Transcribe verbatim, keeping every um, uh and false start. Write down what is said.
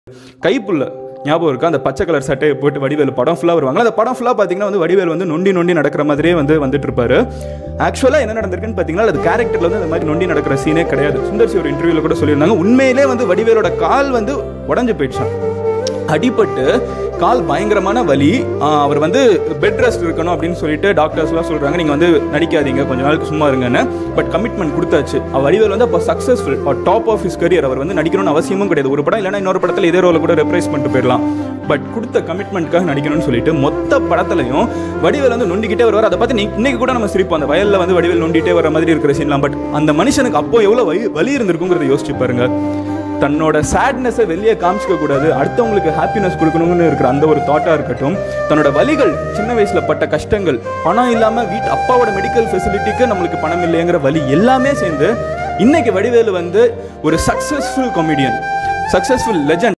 கைப்புள்ள ஞாபகம் இருக்கா? அந்த பச்சை கலர் சட்டையை போட்டு வடிவேலு படம் ஃபுல்லாக வருவாங்க. அந்த படம் ஃபுல்லாக பார்த்தீங்கன்னா வந்து வடிவேல் வந்து நொண்டி நொண்டி நடக்கிற மாதிரியே வந்து வந்துட்டு இருப்பாரு. ஆக்சுவலாக என்ன நடந்திருக்குன்னு பார்த்தீங்கன்னா அது கேரக்டரில் வந்து அந்த மாதிரி நொண்டி நடக்கிற சீனே கிடையாது. சுந்தர் சி ஒரு இன்டர்வியூவில் கூட சொல்லியிருந்தாங்க, உண்மையிலே வந்து வடிவேலோட கால் வந்து உடஞ்சு போயிடுச்சான். அடிபட்டு கால் பயங்கரமான வலி. அவர் வந்து பெட் ரெஸ்ட் இருக்கணும் அப்படின்னு சொல்லிட்டு டாக்டர்ஸ்லாம் சொல்கிறாங்க, நீங்கள் வந்து நடிக்காதீங்க, கொஞ்சம் நாளுக்கு சும்மா இருங்கன்னு. பட் கமிட்மெண்ட் கொடுத்தாச்சு. அவர் வடிவேல் வந்து அப்போ successful top of his career. அவர் வந்து நடிக்கணும்னு அவசியமும் கிடையாது. ஒரு படம் இல்லைன்னா இன்னொரு படத்தில் இதே ரோலை கூட ரெப்ரைஸ் பண்ணிட்டு போயிடலாம். பட் கொடுத்த கமிட்மெண்ட்காக நடிக்கணும்னு சொல்லிட்டு மொத்த படத்துலையும் வடிவேல் வந்து நொண்டிக்கிட்டே வருவார். அதை பார்த்து இன்னைக்கு கூட நம்ம சிரிப்போம், அந்த வயலில் வந்து வடிவேல் நொண்டிட்டே வர மாதிரி இருக்கிற சீன்லாம். பட் அந்த மனுஷனுக்கு அப்போ எவ்வளோ வலி வலி இருந்திருக்குங்கிறத யோசிச்சு பாருங்க. தன்னோட சேட்னஸை வெளியே காமிச்சிக்க கூடாது, அடுத்தவங்களுக்கு ஹாப்பினஸ் கொடுக்கணும்னு இருக்கிற அந்த ஒரு தாட்டாக இருக்கட்டும், தன்னோட வலிகள், சின்ன வயசில் பட்ட கஷ்டங்கள், பணம் இல்லாமல் வீட்டு அப்பாவோட மெடிக்கல் ஃபெசிலிட்டிக்கு நம்மளுக்கு பணம் இல்லைங்கிற வலி எல்லாமே சேர்ந்து இன்னைக்கு வடிவேலு வந்து ஒரு சக்ஸஸ்ஃபுல் காமெடியன், சக்ஸஸ்ஃபுல் லெஜண்ட்.